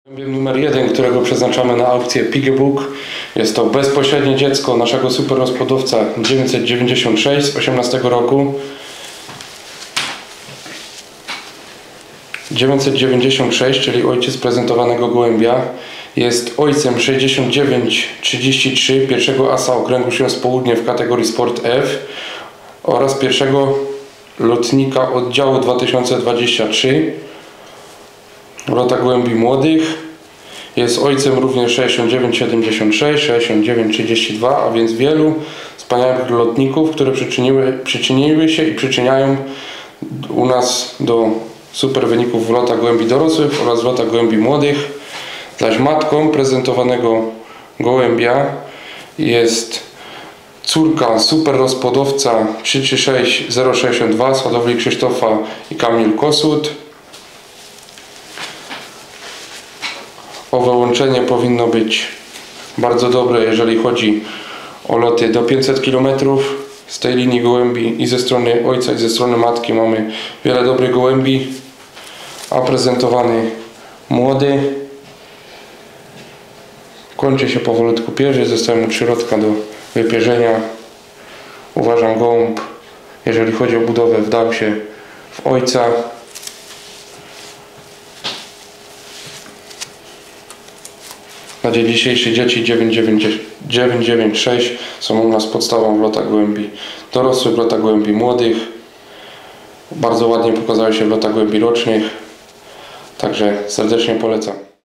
Numer 1, którego przeznaczamy na aukcję Piggybook, jest to bezpośrednie dziecko naszego super rozpłodowca 996 z 18 roku. 996, czyli ojciec prezentowanego gołębia, jest ojcem 6933, pierwszego asa okręgu Śląsk Południe w kategorii Sport F oraz pierwszego lotnika oddziału 2023 w lotach gołębi młodych. Jest ojcem również 6976, 6932, a więc wielu wspaniałych lotników, które przyczyniły się i przyczyniają u nas do super wyników w lotach gołębi dorosłych oraz w lotach gołębi młodych. Zaś matką prezentowanego gołębia jest córka super rozpłodowca 336062 z hodowli Krzysztofa i Kamil Kossuth. Owe łączenie powinno być bardzo dobre, jeżeli chodzi o loty do 500 km. Z tej linii gołębi i ze strony ojca i ze strony matki mamy wiele dobrych gołębi, a prezentowany młody kończy się powolutku pierzy, zostały mu 3 rodka do wypierzenia. Uważam, gołąb, jeżeli chodzi o budowę, wdał się w ojca. Na dzień dzisiejszy dzieci 996 są u nas podstawą w lotach gołębi dorosłych, w lotach gołębi młodych. Bardzo ładnie pokazały się w lotach gołębi rocznych, także serdecznie polecam.